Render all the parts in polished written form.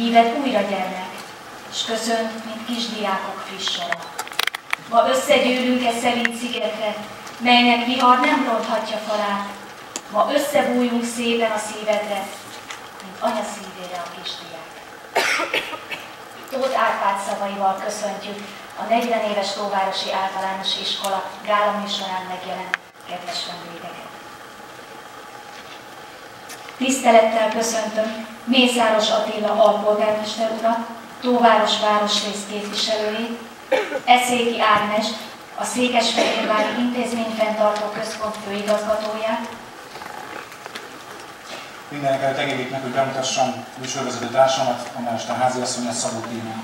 Szíved újra gyermek, s köszönt, mint kisdiákok friss sora. Ma összegyűlünk szelíd szigetre, melynek vihar nem ronthatja falát. Ma összebújunk szépen a szívedre, mint anya szívére a kisdiák. Tóth Árpád szavaival köszöntjük a 40 éves Tóvárosi Általános Iskola gála műsorán megjelent kedves vendégeket. Tisztelettel köszöntöm Mészáros Attila alpolgármester urat, Tóváros városrész képviselőjét, Eszéki Ágnest, a Székesfehérvári Intézményfenntartó Központ főigazgatóját. Mindenekelőtt engedjék meg, hogy bemutassam műsorvezető társamat, Amelisten háziasszonyát, Szabó Tínát.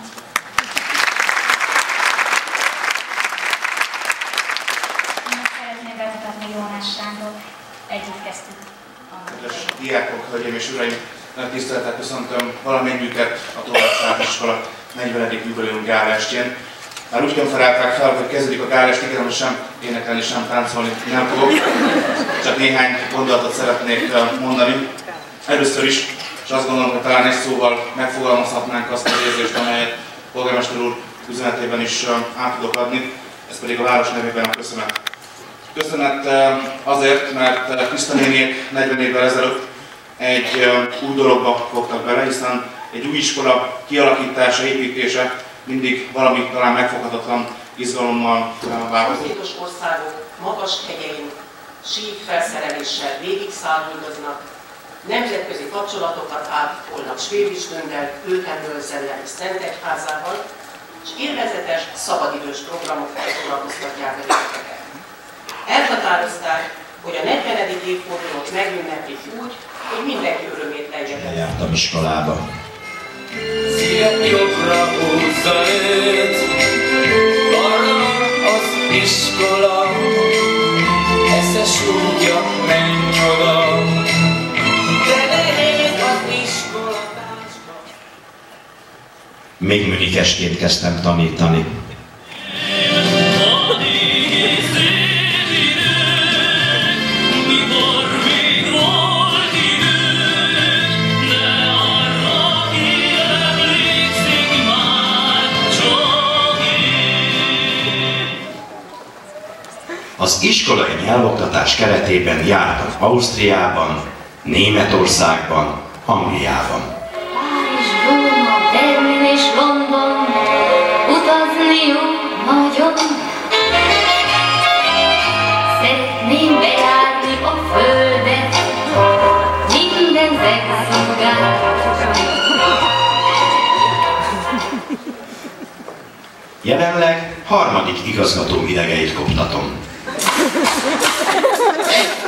Szeretném bemutatni Jónás Sándor, együtt kezdtük. Kedves diákok, hölgyeim és uraim, nagy tisztelettel köszöntöm valamennyiüket a Tóvárosi Általános Iskola 40. jubileum gálaestjén. Már úgy konferálták fel, hogy kezdődik a gálaest, igazán sem énekelni, sem táncolni nem fogok. Csak néhány gondolatot szeretnék mondani. Először is, és azt gondolom, hogy talán egy szóval megfogalmazhatnánk azt az érzést, amelyet polgármester úr üzenetében is át tudok adni, ez pedig a város nevében a köszönet. Köszönet azért, mert Kriszta néniek 40 évvel ezelőtt egy új dologba fogtak bele, hiszen egy új iskola kialakítása, építése mindig valami talán megfoghatatlan izgalommal várható. Szomszédos országok magas hegyein sífelszereléssel végigszáguldoznak, nemzetközi kapcsolatokat ápolnak Schwäbisch-Gmündel, Kőkenbölzellel és Szentegyházával, és élvezetes, szabadidős programokkal foglalkoztatják a gyerekeket. Elhatározták, hogy a 40. évfordulót megünneplik úgy, hogy mindenki örömét legyen. Jártam iskolába. Szívet jobbra húzza őt, arra az iskola, eszes útja, menj oda, de nehéz az iskolatásba. Még műnikesként kezdtem tanítani. Az iskolai nyelvoktatás keretében jártam Ausztriában, Németországban, Angliában. Párizs, Róma, Berlin és London, utazni jó nagyon. Szeretném bejárni a földet, minden zegszolgát. Jelenleg harmadik igazgatóm idegeit koptatom.